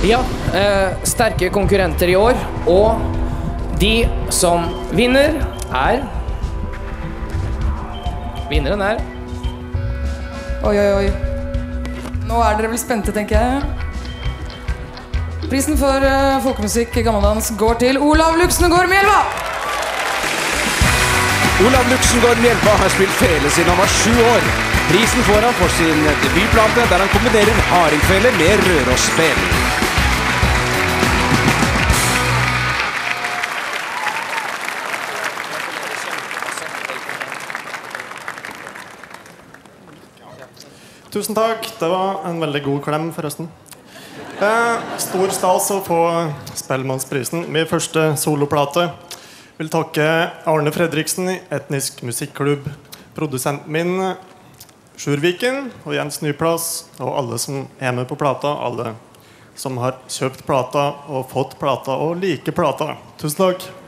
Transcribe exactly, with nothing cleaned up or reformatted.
Ja, eh, sterke konkurrenter i år, og de som vinner er... Vinneren er... Oi, oi, oi. Nå er dere vel spente, tenker jeg. Prisen for uh, folkemusikk i gammeldans går til Olav Luxengård Mjelva! Olav Luxengård Mjelva har spilt fele siden han var sju år. Prisen får han for sin debutplate der han kombinerer hardingfele med rørosspill. Tusen takk, det var en veldig god klem forresten. Eh, stor stas å få Spellemannsprisen, min første soloplate. Vil takke Arne Fredriksen i Etnisk Musikklubb, produsenten min Sjurviken og Jens Nyplass, og alle som er med på plata, alle som har kjøpt plata og fått plata og like plata. Tusen takk.